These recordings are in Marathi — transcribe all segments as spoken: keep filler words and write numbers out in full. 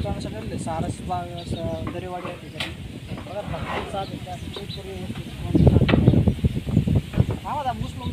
दुकान सगळे सारस बाग दरेवाडी आहे त्याच्यात बघा भरपूर साथ हा माझा मुस्लिम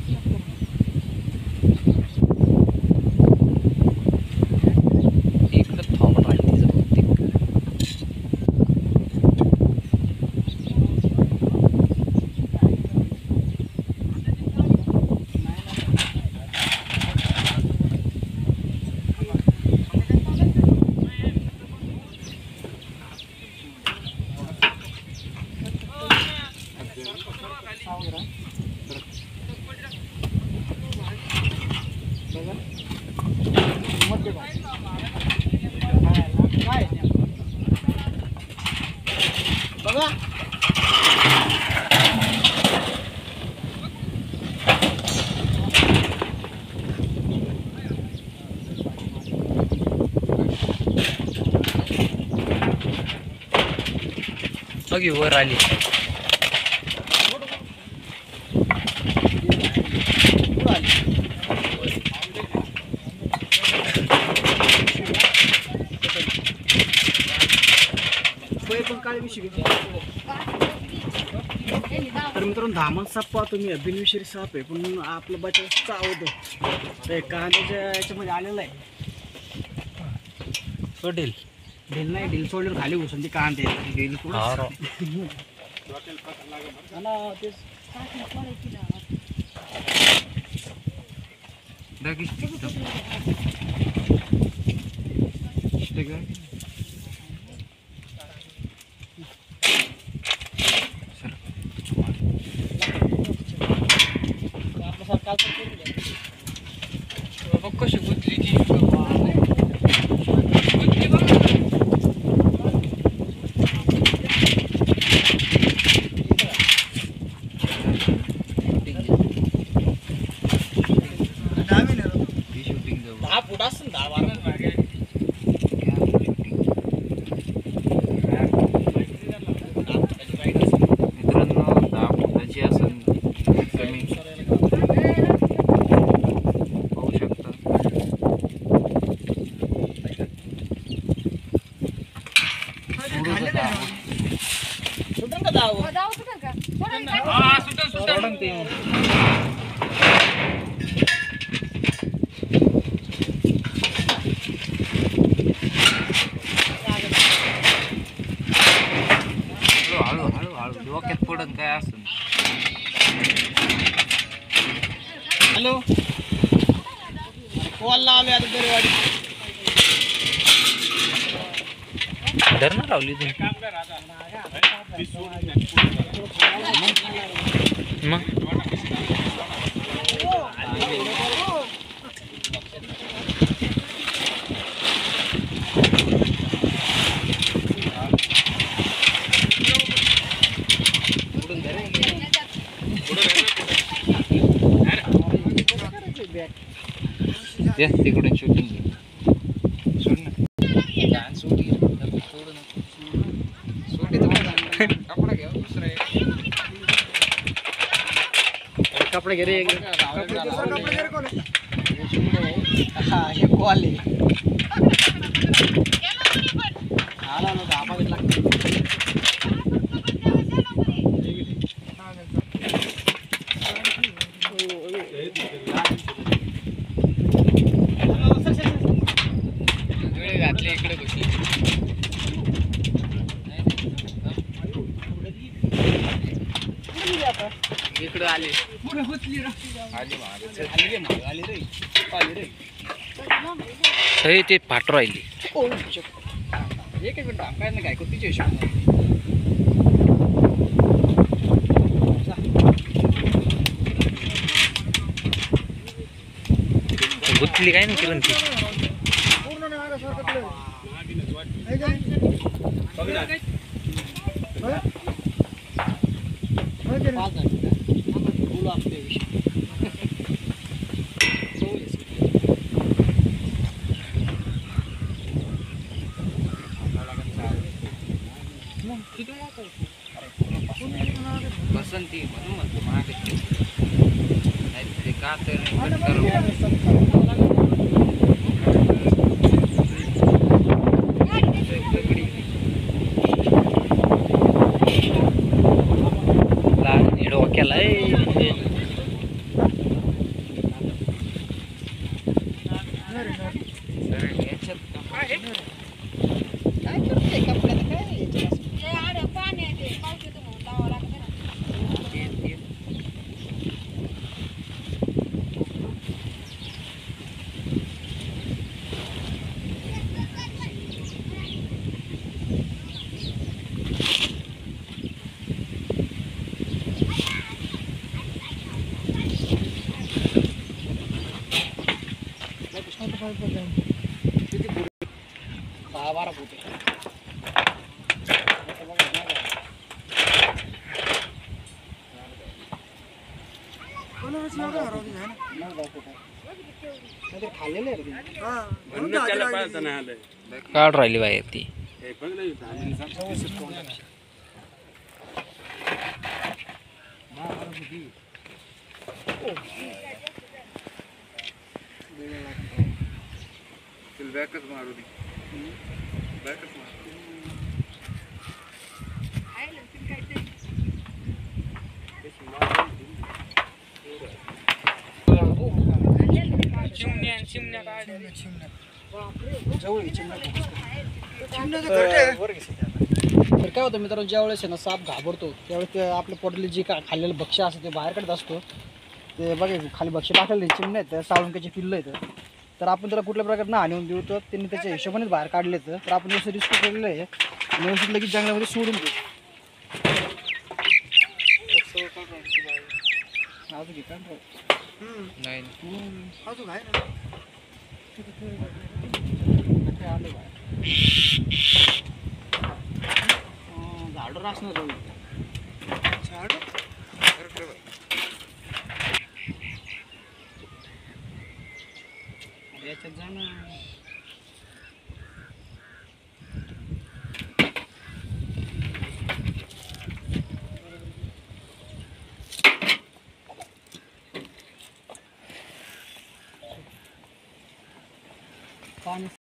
बघा बघी वर आली तर मित्रांनो धामण साप पाहा तुम्ही बिनविषारी साप आहे पण आपलं बचाव चावतो ते कांद्याच्या याच्यामध्ये आलेलं आहे तो ढील ढील नाही ढील सोडल्यावर खाली घुसून ती कांदे ढील कशी गुंतली ती दहा फूट असं दहा बारा मित्रांनो दहा फुटाची असेल कमी पाहू शकता सुटन का दाव सोडून ते हळू हळू हळू डोक्यात पडन काय असं हॅलो कॉल लावले आता दरेवाडी धरणं लावली तुम्ही मग तिकडून शूटिंग सोड ना सोड सोड सोड कपडा घ्या दुसरा कपडे घे रे हा हे कॉल आहे आला ना दहा पाच लागते घातले इकडे घुसली इकडे आले ते फाट राहिली एक मिनिट काय नाही काय तिच्या हिशोबाने गुतली काय नाही किरण ती बसंती म्हणून म्हणतो मागे ते का तर आलाय काय करते कपड्यात काय याच्यात असं? किती फूट? दहा बारा फूट आहे. आता बघा, नाही का? नऊ दहा फूट आहे. नाहीतर खाल्लेलं आहे रे ते. काढ राहिली बाहेर ती बॅकच मारू दे बॅकच मारू जवळ आहे, चिमण्या वर घे सध्या. तर काय होतं मित्रांनो, ज्या वेळेस आहे ना साप घाबरतो त्यावेळेस ते आपल्या पोटातले जे काय खाल्लेलं भक्ष्य असतं ते बाहेर काढत असतो. ते बघा खाली भक्ष्य टाकलेले चिमण्या आहेत, साळुंक्याची पिल्लं आहेत. तर आपण त्याला कुठल्या प्रकारे ना आणून देऊ तर त्यांनी त्याच्या हिशोबानेच बाहेर काढले तर तर आपण जसं रिस्क केलेलं आहे आणि व्यवस्थित लगेच जंगलामध्ये सोडून देऊ. अजून घे का? नाही अजून आहे ना. आलं बाहेर. झाडं असणार झाड याच्यात जाणं पाणी